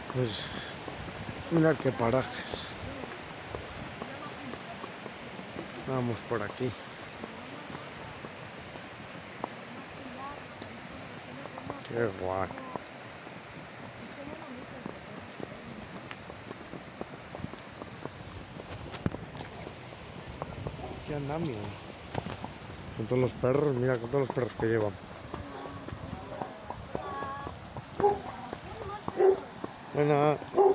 Pues mirad qué parajes. Vamos por aquí. Qué guay. Qué andamio. Con todos los perros, mira con todos los perros que llevan. Buena.